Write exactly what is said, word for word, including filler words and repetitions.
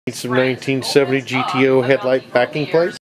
Need some nineteen seventy G T O headlight backing plate.